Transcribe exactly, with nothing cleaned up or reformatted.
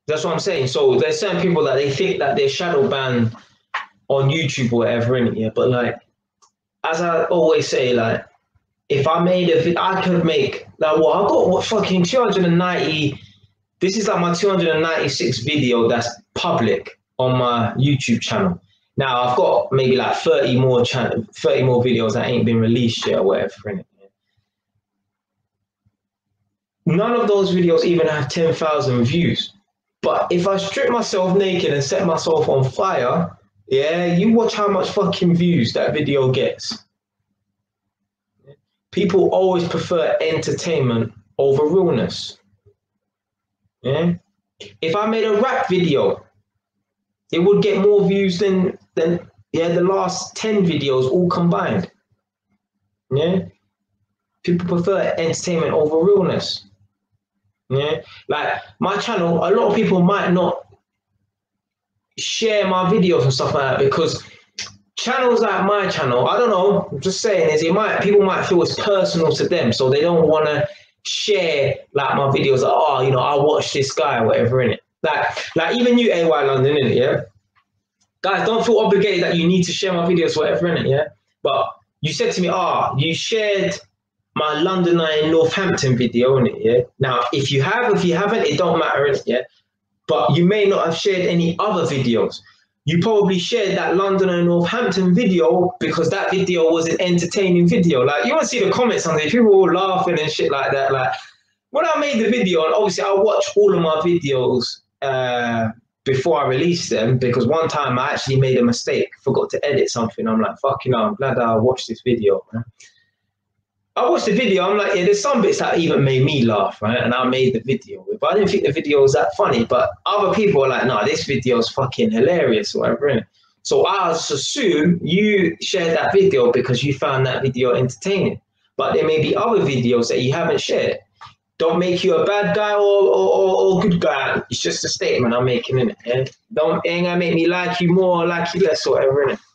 That's what I'm saying. So there's certain people that they think that they're shadow banned on YouTube or whatever, innit? Yeah. But like, as I always say, like, if I made a video, I could make like what I got what fucking two hundred ninety. This is like my two hundred ninety-six video that's public on my YouTube channel. Now I've got maybe like thirty more channel, thirty more videos that ain't been released yet or whatever, innit? None of those videos even have ten thousand views. But if I strip myself naked and set myself on fire, yeah, you watch how much fucking views that video gets. People always prefer entertainment over realness. Yeah. If I made a rap video, it would get more views than than yeah the last ten videos all combined. Yeah. People prefer entertainment over realness. Yeah. Like my channel, a lot of people might not share my videos and stuff like that because channels like my channel, I don't know, I'm just saying is it might people might feel it's personal to them, so they don't want to share like my videos like, oh, you know, I watch this guy or whatever, in it. Like like even you, A Y London, innit, yeah? Guys, don't feel obligated that you need to share my videos, whatever, innit, yeah? But you said to me, ah, oh, you shared my London in Northampton video, innit, yeah? Now, if you have, if you haven't, it don't matter, innit, yeah? But you may not have shared any other videos. You probably shared that London and Northampton video because that video was an entertaining video. Like, you want to see the comments on there, people were laughing and shit like that. Like, when I made the video, and obviously I watch all of my videos uh, before I release them, because one time I actually made a mistake, forgot to edit something. I'm like, fuck, you know, I'm glad that I watched this video, man. I watched the video, I'm like, yeah, there's some bits that even made me laugh, right? And I made the video. But I didn't think the video was that funny. But other people are like, no, this video is fucking hilarious or whatever, innit? So I just assume you shared that video because you found that video entertaining. But there may be other videos that you haven't shared. Don't make you a bad guy or, or, or good guy. It's just a statement I'm making, innit? Yeah? Don't, it ain't gonna make me like you more or like you less or whatever, innit?